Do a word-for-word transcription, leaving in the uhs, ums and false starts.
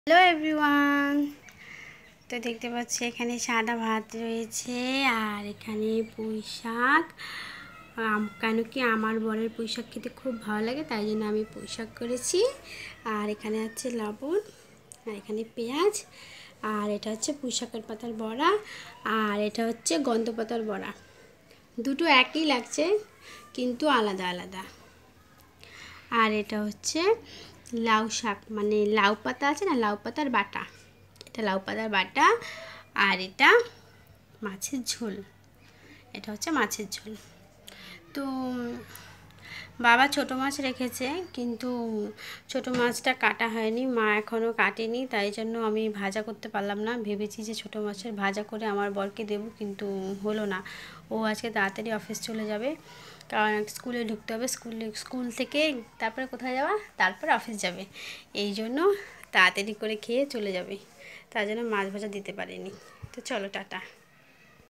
Hello everyone. তো দেখতে পাচ্ছি এখানে সাদা ভাত রয়েছে আর এখানে পুঁই শাক। কেন কি আমার বরের পুঁই শাক খেতে খুব ভালো লাগে, তাই জন্য আমি পুঁই শাক করেছি। আর এখানে আছে লবণ, আর এখানে পেঁয়াজ, আর এটা হচ্ছে পুঁই শাকের পাতার বড়া, আর এটা হচ্ছে গন্ধ পাতার বড়া। দুটো একই লাগছে কিন্তু আলাদা আলাদা। আর এটা হচ্ছে লাউ শাক, মানে লাউ পাতা আছে না, লাউ পাতার বাটা। এটা লাউ পাতার বাটা। আর এটা মাছের ঝোল, এটা হচ্ছে মাছের ঝোল। তো বাবা ছোটো মাছ রেখেছে, কিন্তু ছোটো মাছটা কাটা হয়নি, মা এখনও কাটেনি, তাই জন্য আমি ভাজা করতে পারলাম না। ভেবেছি যে ছোটো মাছের ভাজা করে আমার বরকে দেবো, কিন্তু হলো না। ও আজকে তাড়াতাড়ি অফিস চলে যাবে, কারণ স্কুলে ঢুকতে হবে। স্কুলে স্কুল থেকে তারপরে কোথায় যাওয়া, তারপরে অফিস যাবে। এই জন্য তাড়াতাড়ি করে খেয়ে চলে যাবে, তার জন্য মাছ ভাজা দিতে পারিনি। তো চলো টাটা।